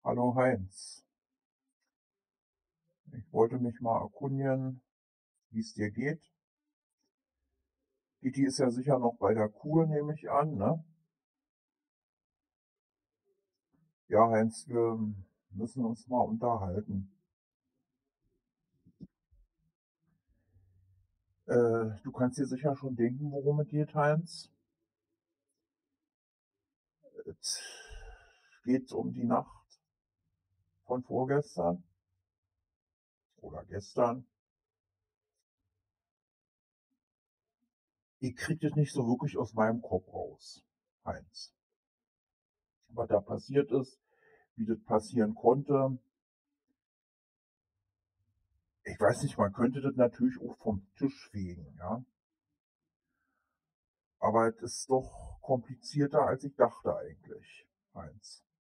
Hallo Heinz, ich wollte mich mal erkundigen, wie es dir geht. Gitti ist ja sicher noch bei der Kur, nehme ich an, ne? Ja, Heinz, wir müssen uns mal unterhalten. Du kannst dir sicher schon denken, worum es geht, Heinz. Es geht um die Nacht von vorgestern oder gestern. Ich krieg das nicht so wirklich aus meinem Kopf raus, Heinz. Was da passiert ist, wie das passieren konnte. Ich weiß nicht, man könnte das natürlich auch vom Tisch fegen, ja. Aber es ist doch komplizierter, als ich dachte eigentlich, Heinz.